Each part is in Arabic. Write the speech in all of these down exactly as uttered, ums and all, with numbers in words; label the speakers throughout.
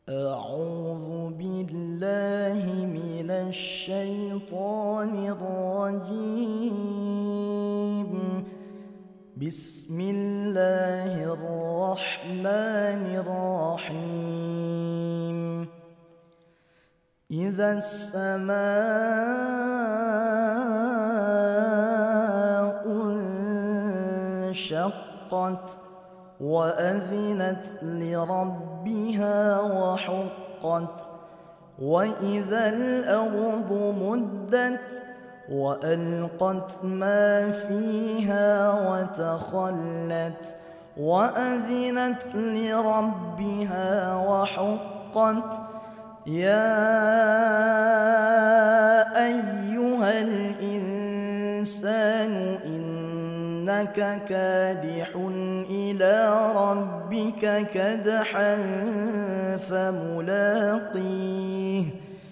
Speaker 1: أعوذ بالله من الشيطان الرجيم. بسم الله الرحمن الرحيم. إذا السماء انشقت وأذنت لربها وحقت، وإذا الأرض مدت وألقت ما فيها وتخلت، وأذنت لربها وحقت. يا أيها الإنسان إنك كادح إلى ربك كدحا فملاقيه.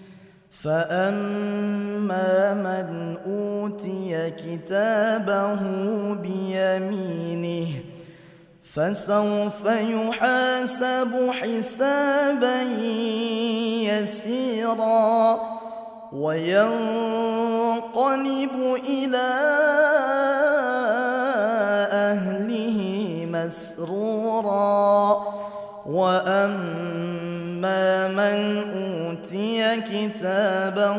Speaker 1: فأما من أوتي كتابه بيمينه فسوف يحاسب حسابا يسيرا، وينقلب إلى أهله مسرورا. وأما من أوتي كتابه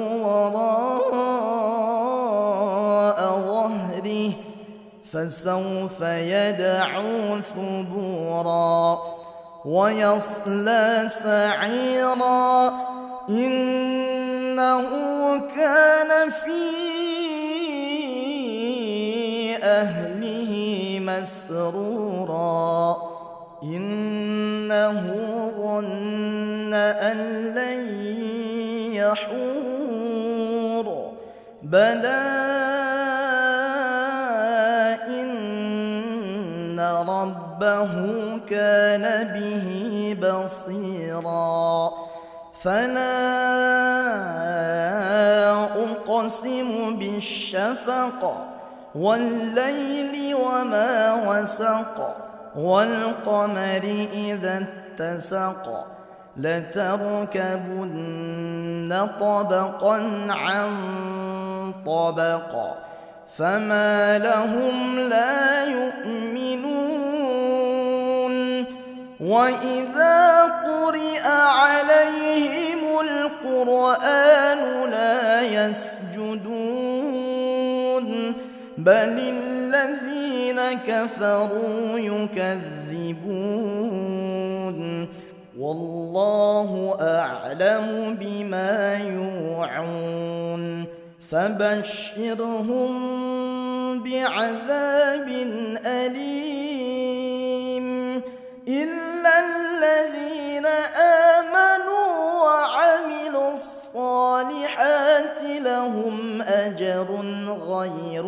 Speaker 1: وراء ظهره فسوف يدعو ثبورا ويصلى سعيرا، إنه كان في أهله مسرورا، إنه ظن أن لن يحور. بلى إن ربه كان به بصيرا. فلا أقسم بالشفق والليل وما وسق، والقمر إذا اتسق، لتركبن طبقا عن طبق، فما لهم لا يؤمنون. وإذا قرئ عليهم القرآن لا يسجدون، بل الذين كفروا يكذبون. والله أعلم بما يوعون، فبشرهم بعذاب أليم، إلا الذين آمنوا وعملوا الصالحات لهم أجر غير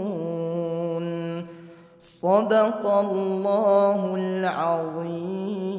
Speaker 1: ممنون. صدق الله العظيم.